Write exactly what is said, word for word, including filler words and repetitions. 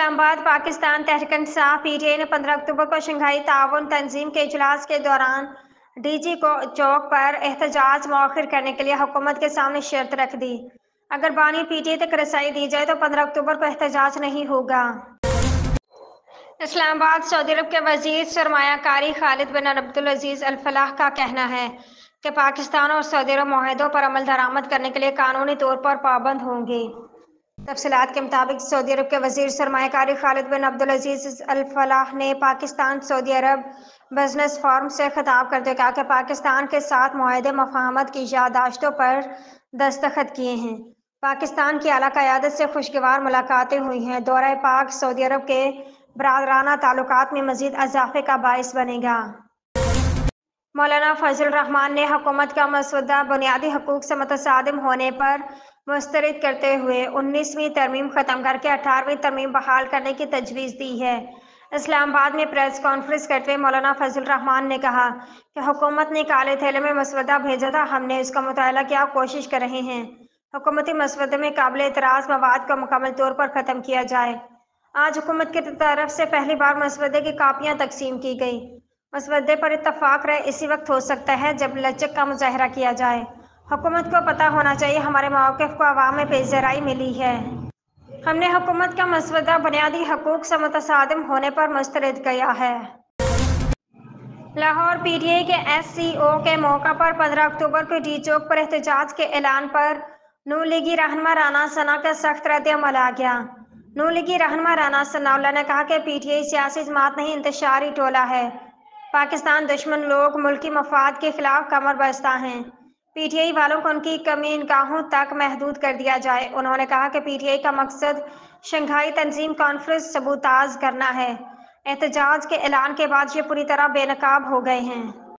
اسلام آباد Pakistan Tehreek Insaf P T I نے پندرہ اکتوبر کو شنگھائی تعاون تنظیم کے اجلاس کے دوران ڈی جی چوک پر احتجاج مؤخر کرنے کے لیے حکومت کے سامنے شرط رکھ دی۔ اگر بانی پی ٹی آئی تک رسائی دی جائے تو پندرہ اکتوبر کو احتجاج نہیں ہوگا۔ اسلام آباد سعودی عرب کے وزیر سرمایہ کاری خالد بن عبدالعزیز الفلاح کا کہنا ہے کہ پاکستان اور سعودی عرب معاہدوں پر عمل درآمد کرنے کے لیے قانونی طور پر پابند ہوں گے۔ تفصیلات کے مطابق سعودی عرب کے وزیر سرمایہ کاری خالد بن عبدالعزیز الفلاح نے پاکستان سعودی عرب بزنس فورم سے خطاب کرتے ہوئے کہا کہ پاکستان کے ساتھ معاہدے مفاہمت کی یادداشتوں پر دستخط کیے ہیں۔ پاکستان کی اعلیٰ قیادت سے خوشگوار ملاقاتیں ہوئی ہیں۔ دورہ پاک سعودی عرب کے برادرانہ تعلقات میں مزید اضافے کا باعث بنے گا۔ مولانا فضل الرحمان نے حکومت کا مسودہ بنیادی حقوق سے متصادم ہونے پر مسترد کرتے ہوئے انیسویں ترمیم ختم کرکے اٹھارہویں ترمیم بحال کرنے کی تجویز دی ہے۔ اسلام آباد میں پریس کانفرنس کرتے ہوئے مولانا فضل الرحمان نے کہا کہ حکومت نے کالے تھیلے میں مسودہ بھیجا تھا، ہم نے اس کا مطالعہ کیا، کوشش کر رہے ہیں حکومتی مسودے میں قابل اعتراض مواد کو مکمل طور پر ختم کیا جائے۔ آج حکومت کی طرف سے پہلی بار مسودے کی کاپیاں تقسیم کی گئی۔ مسودے پر اتفاق رائے اسی وقت ہو سکتا ہے جب لچک کا مظاہرہ کیا جائے۔ حکومت کو پتہ ہونا چاہیے ہمارے مواقف کو عوام میں پذیرائی ملی ہے۔ ہم نے حکومت کا مسودہ بنیادی حقوق سے متصادم ہونے پر مسترد کیا ہے۔ لاہور پی ٹی آئی کے ایس سی او کے موقع پر پندرہ اکتوبر کو ڈی چوک پر احتجاج کے اعلان پر ن لیگی رہنما رانا ثنا کا سخت رد عمل آ گیا۔ ن لیگی رہنما رانا ثناءاللہ نے کہا کہ پی ٹی آئی سیاسی جماعت نہیں، انتشاری ٹولہ ہے۔ پاکستان دشمن لوگ ملکی مفاد کے خلاف کمر بستہ ہیں۔ پی ٹی آئی والوں کو ان کی کمین گاہوں تک محدود کر دیا جائے۔ انہوں نے کہا کہ پی ٹی آئی کا مقصد شنگھائی تنظیم کانفرنس سبوتاژ کرنا ہے۔ احتجاج کے اعلان کے بعد یہ پوری طرح بے نقاب ہو گئے ہیں۔